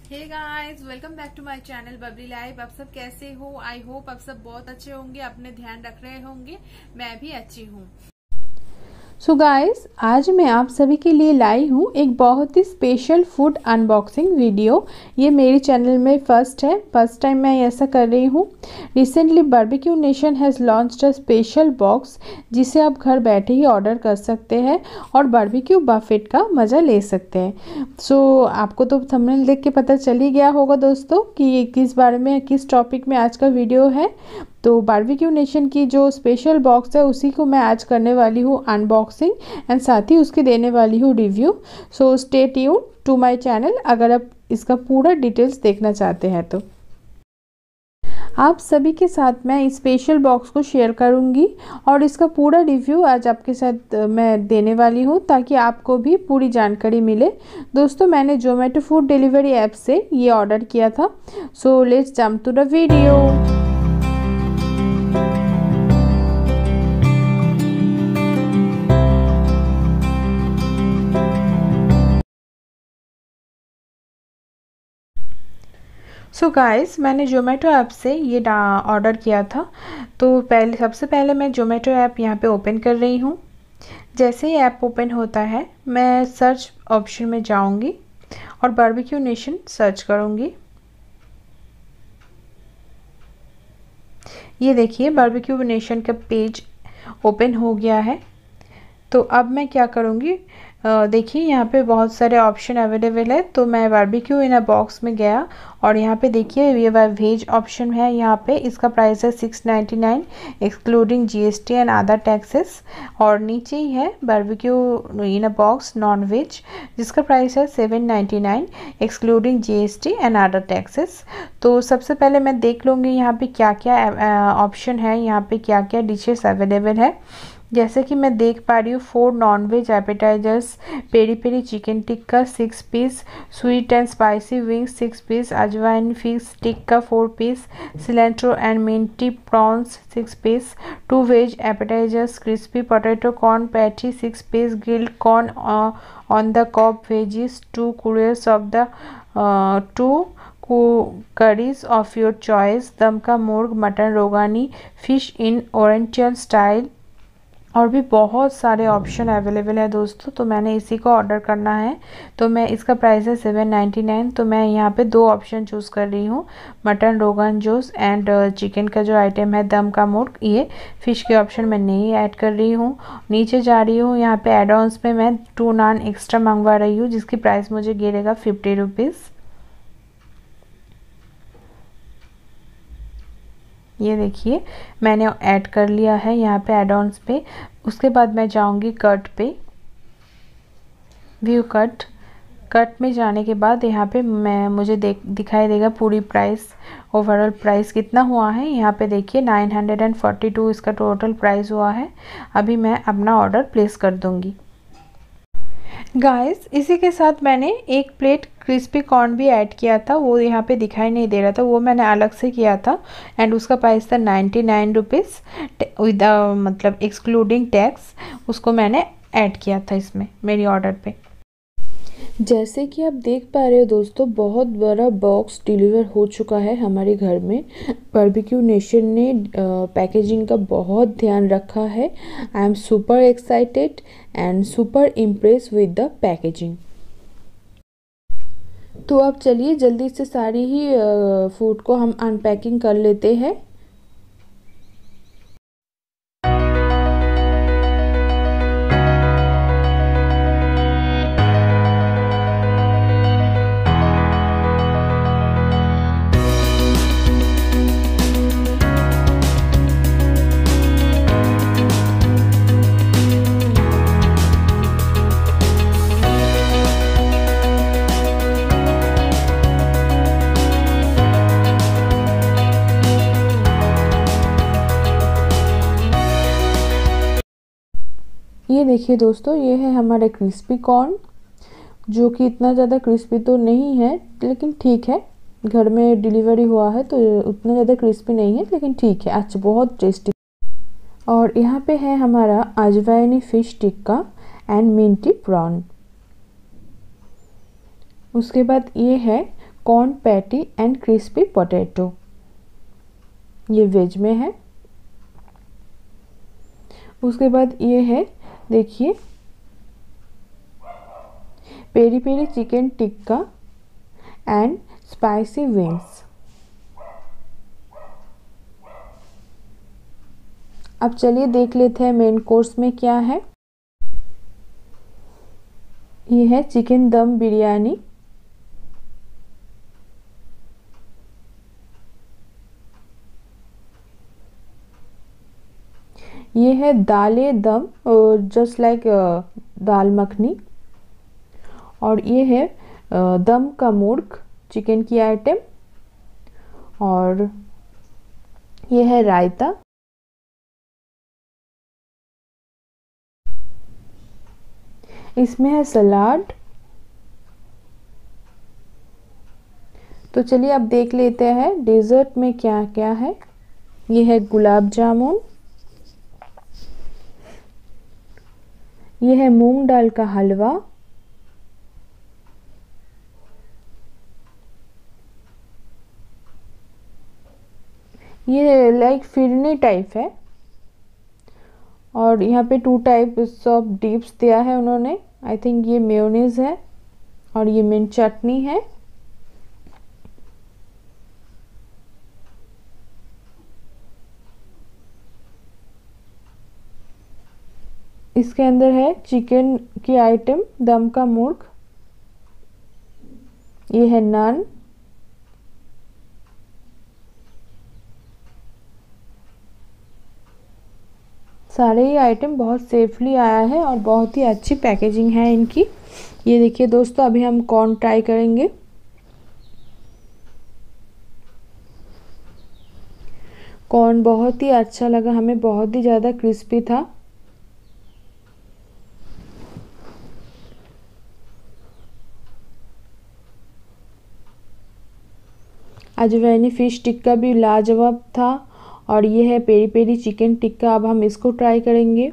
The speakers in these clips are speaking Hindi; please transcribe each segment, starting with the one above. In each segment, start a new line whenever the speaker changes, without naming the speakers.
Hey guys, welcome back to my channel bubbly life. आप सब कैसे हो? आई होप आप सब बहुत अच्छे होंगे, अपने ध्यान रख रहे होंगे। मैं भी अच्छी हूँ।
सो गाइस, आज मैं आप सभी के लिए लाई हूँ एक बहुत ही स्पेशल फूड अनबॉक्सिंग वीडियो। ये मेरे चैनल में फर्स्ट टाइम मैं ऐसा कर रही हूँ। Recently Barbeque Nation has launched a special box जिसे आप घर बैठे ही ऑर्डर कर सकते हैं और बारबेक्यू बफेट का मज़ा ले सकते हैं। सो आपको तो थंबनेल देख के पता चल ही गया होगा दोस्तों कि ये किस बारे में, किस टॉपिक में आज का वीडियो है। तो बारबेक्यू नेशन की जो स्पेशल बॉक्स है उसी को मैं आज करने वाली हूँ अनबॉक्सिंग एंड साथ ही उसकी देने वाली हूँ review. So stay tune to my channel अगर आप इसका पूरा डिटेल्स देखना चाहते हैं तो। आप सभी के साथ मैं इस स्पेशल बॉक्स को शेयर करूंगी और इसका पूरा रिव्यू आज आपके साथ मैं देने वाली हूं ताकि आपको भी पूरी जानकारी मिले। दोस्तों, मैंने जोमेटो फूड डिलीवरी ऐप से ये ऑर्डर किया था। So let's jump to the video. So guys, मैंने जोमेटो ऐप से ये ऑर्डर किया था। तो सबसे पहले मैं जोमेटो ऐप यहाँ पे ओपन कर रही हूँ। जैसे ही ऐप ओपन होता है मैं सर्च ऑप्शन में जाऊँगी और बारबेक्यू नेशन सर्च करूँगी। ये देखिए, बारबेक्यू नेशन का पेज ओपन हो गया है। तो अब मैं क्या करूँगी, देखिए यहाँ पे बहुत सारे ऑप्शन अवेलेबल है। तो मैं बारबेक्यू इन अ बॉक्स में गया और यहाँ पे देखिए ये वेज ऑप्शन है। यहाँ पे इसका प्राइस है 699 excluding GST and other taxes. और नीचे ही है barbeque in a box non veg जिसका प्राइस है 799 excluding GST and other taxes. तो सबसे पहले मैं देख लूँगी यहाँ पे क्या क्या ऑप्शन है, यहाँ पे क्या क्या डिशेस अवेलेबल है। जैसे कि मैं देख पा रही हूँ 4 non veg appetizers, peri peri chicken tikka 6 piece, sweet and spicy wings 6 piece, ajwain fish tikka 4 piece, cilantro and minty prawns 6 piece, 2 veg appetizers, crispy potato corn patty 6 piece, grilled corn on the cob veggies, 2 couriers of the 2 curries of your choice, dum का murg, mutton rogani, fish in oriental style और भी बहुत सारे ऑप्शन अवेलेबल है दोस्तों। तो मैंने इसी को ऑर्डर करना है। तो मैं इसका प्राइस है 799। तो मैं यहाँ पे 2 ऑप्शन चूज़ कर रही हूँ, mutton rogan josh and chicken का जो आइटम है दम का मुर्ग। ये फ़िश के ऑप्शन मैं नहीं ऐड कर रही हूँ। नीचे जा रही हूँ, यहाँ पे एड ऑन्स में मैं 2 नान एक्स्ट्रा मंगवा रही हूँ जिसकी प्राइस मुझे गिरेगा 50 रुपीज़। ये देखिए मैंने ऐड कर लिया है यहाँ पे एड ऑन्स पे। उसके बाद मैं जाऊँगी कट पे, व्यू कट में जाने के बाद यहाँ पे मुझे दिखाई देगा पूरी प्राइस, ओवरऑल प्राइस कितना हुआ है। यहाँ पे देखिए 942 इसका टोटल प्राइस हुआ है। अभी मैं अपना ऑर्डर प्लेस कर दूँगी। गाइस, इसी के साथ मैंने 1 प्लेट क्रिस्पी कॉर्न भी ऐड किया था, वो यहाँ पे दिखाई नहीं दे रहा था, वो मैंने अलग से किया था एंड उसका प्राइस था 99 रुपीज़ विद मतलब एक्सक्लूडिंग टैक्स। उसको मैंने ऐड किया था इसमें मेरी ऑर्डर पे। जैसे कि आप देख पा रहे हो दोस्तों, बहुत बड़ा बॉक्स डिलीवर हो चुका है हमारे घर में। बारबेक्यू नेशन ने पैकेजिंग का बहुत ध्यान रखा है। I am super excited and super impress with the packaging. तो अब चलिए जल्दी से सारी ही फूड को हम अनपैकिंग कर लेते हैं। ये देखिए दोस्तों, ये है हमारा क्रिस्पी कॉर्न, जो कि इतना ज़्यादा क्रिस्पी तो नहीं है लेकिन ठीक है, घर में डिलीवरी हुआ है तो उतना ज़्यादा क्रिस्पी नहीं है लेकिन ठीक है, अच्छा बहुत टेस्टी। और यहाँ पे है हमारा ajwaini fish tikka and minty prawn. उसके बाद ये है corn patty and crispy potato, ये वेज में है। उसके बाद ये है, देखिए, peri peri chicken tikka and spicy wings. अब चलिए देख लेते हैं मेन कोर्स में क्या है। ये है चिकन दम बिरयानी, ये है दाले दम जस्ट लाइक दाल मखनी, और ये है दम का मुर्ग चिकन की आइटम, और ये है रायता। इसमें है सलाद। तो चलिए अब देख लेते हैं डेजर्ट में क्या क्या है। ये है गुलाब जामुन, ये है मूंग दाल का हलवा, ये लाइक फिरनी टाइप है, और यहाँ पे 2 टाइप्स ऑफ डिप्स दिया है उन्होंने। आई थिंक ये मेयोनीज है और ये मिंट चटनी है। इसके अंदर है चिकन की आइटम दम का मुर्ग, ये है नान, सारे ही आइटम बहुत सेफली आया है और बहुत ही अच्छी पैकेजिंग है इनकी। ये देखिए दोस्तों, अभी हम कॉर्न ट्राई करेंगे। कॉर्न बहुत ही अच्छा लगा हमें, बहुत ही ज़्यादा क्रिस्पी था। अजवाइनी फिश टिक्का भी लाजवाब था, और ये है पेरी पेरी चिकन टिक्का। अब हम इसको ट्राई करेंगे।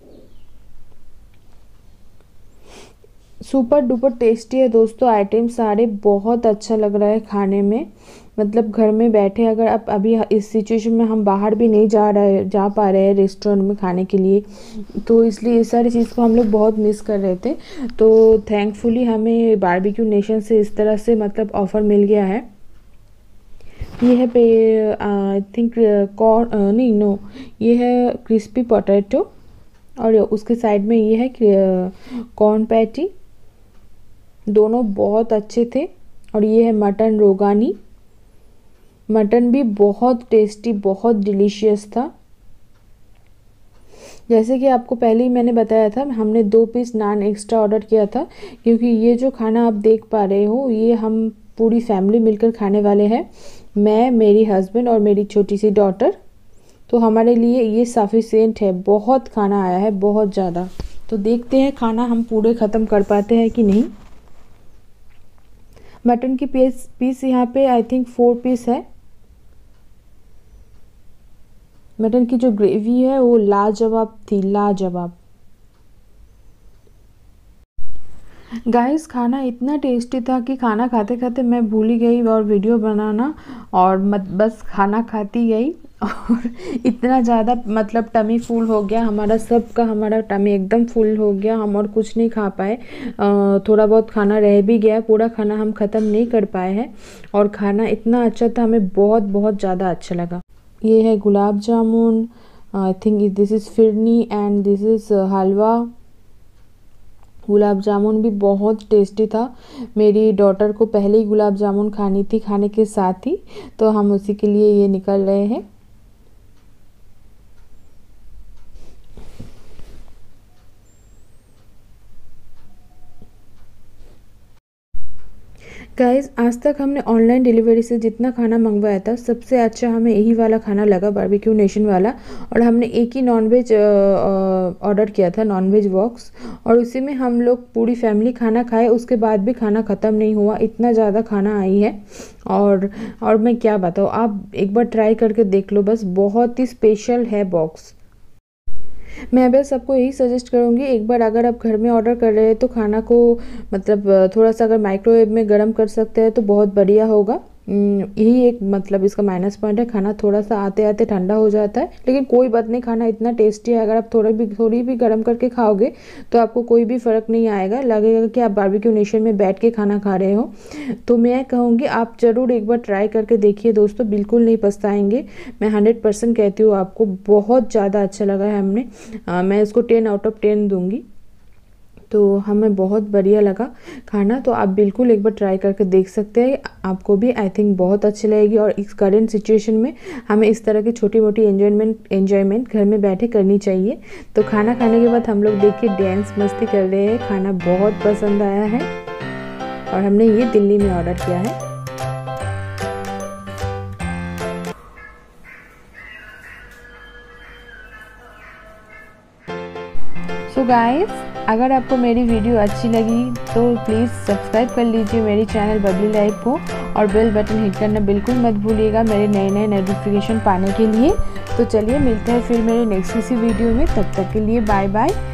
सुपर डुपर टेस्टी है दोस्तों, आइटम सारे बहुत अच्छा लग रहा है खाने में। मतलब घर में बैठे, अगर आप अभी इस सिचुएशन में हम बाहर भी नहीं जा पा रहे हैं रेस्टोरेंट में खाने के लिए, तो इसलिए इस सारी चीज़ को हम लोग बहुत मिस कर रहे थे। तो थैंकफुली हमें बारबेक्यू नेशन से इस तरह से मतलब ऑफ़र मिल गया है। ये है आई थिंक कॉर्न, नहीं नो, ये है क्रिस्पी पोटैटो, और उसके साइड में ये है कॉर्न पैटी। दोनों बहुत अच्छे थे। और ये है मटन रोगानी, मटन भी बहुत टेस्टी, बहुत डिलीशियस था। जैसे कि आपको पहले ही मैंने बताया था, हमने 2 पीस नान एक्स्ट्रा ऑर्डर किया था, क्योंकि ये जो खाना आप देख पा रहे हो ये हम पूरी फैमिली मिलकर खाने वाले हैं। मैं, मेरी हस्बैंड और मेरी छोटी सी डॉटर। तो हमारे लिए ये सफिशिएंट है। बहुत खाना आया है, बहुत ज़्यादा। तो देखते हैं खाना हम पूरे ख़त्म कर पाते हैं कि नहीं। मटन की पीस यहाँ पे आई थिंक 4 पीस है। मटन की जो ग्रेवी है वो लाजवाब थी, लाजवाब। गाइस खाना इतना टेस्टी था कि खाना खाते खाते मैं भूल ही गई और वीडियो बनाना, और बस खाना खाती गई। और इतना ज़्यादा मतलब टमी फुल हो गया हमारा, सबका हमारा टमी एकदम फुल हो गया। हम और कुछ नहीं खा पाए। थोड़ा बहुत खाना रह भी गया, पूरा खाना हम ख़त्म नहीं कर पाए हैं। और खाना इतना अच्छा था, हमें बहुत बहुत ज़्यादा अच्छा लगा। ये है gulab jamun, I think this is phirni and this is halwa. Gulab jamun भी बहुत टेस्टी था। मेरी डॉटर को पहले ही गुलाब जामुन खानी थी खाने के साथ ही, तो हम उसी के लिए ये निकल रहे हैं। गाइस आज तक हमने ऑनलाइन डिलीवरी से जितना खाना मंगवाया था, सबसे अच्छा हमें यही वाला खाना लगा, बारबेक्यू नेशन वाला। और हमने एक ही नॉनवेज ऑर्डर किया था, नॉनवेज बॉक्स, और उसी में हम लोग पूरी फैमिली खाना खाए। उसके बाद भी खाना ख़त्म नहीं हुआ, इतना ज़्यादा खाना आई है। और मैं क्या बताऊँ, आप एक बार ट्राई करके देख लो, बस बहुत ही स्पेशल है बॉक्स। मैं बस सबको यही सजेस्ट करूँगी, एक बार अगर आप घर में ऑर्डर कर रहे हैं तो खाना को मतलब थोड़ा सा अगर माइक्रोवेव में गर्म कर सकते हैं तो बहुत बढ़िया होगा। यही एक मतलब इसका माइनस पॉइंट है, खाना थोड़ा सा आते आते ठंडा हो जाता है, लेकिन कोई बात नहीं, खाना इतना टेस्टी है। अगर आप थोड़ी भी गर्म करके खाओगे तो आपको कोई भी फ़र्क नहीं आएगा, लगेगा कि आप बारबेक्यू नेशन में बैठ के खाना खा रहे हो। तो मैं कहूँगी आप ज़रूर एक बार ट्राई करके देखिए दोस्तों, बिल्कुल नहीं पछताएंगे। मैं 100% कहती हूँ आपको, बहुत ज़्यादा अच्छा लगा है हमने। मैं इसको 10 आउट ऑफ 10 दूँगी। तो हमें बहुत बढ़िया लगा खाना, तो आप बिल्कुल एक बार ट्राई करके देख सकते हैं, आपको भी आई थिंक बहुत अच्छी लगेगी। और इस करेंट सिचुएशन में हमें इस तरह की छोटी मोटी एंजॉयमेंट घर में बैठे करनी चाहिए। तो खाना खाने के बाद हम लोग देखिए डांस मस्ती कर रहे हैं, खाना बहुत पसंद आया है और हमने ये दिल्ली में ऑर्डर किया है। सो गाइस, अगर आपको मेरी वीडियो अच्छी लगी तो प्लीज़ सब्सक्राइब कर लीजिए मेरी चैनल बबली लाइफ को, और बेल बटन हिट करना बिल्कुल मत भूलिएगा मेरे नए नोटिफिकेशन पाने के लिए। तो चलिए मिलते हैं फिर मेरे नेक्स्ट किसी वीडियो में, तब तक के लिए बाय बाय।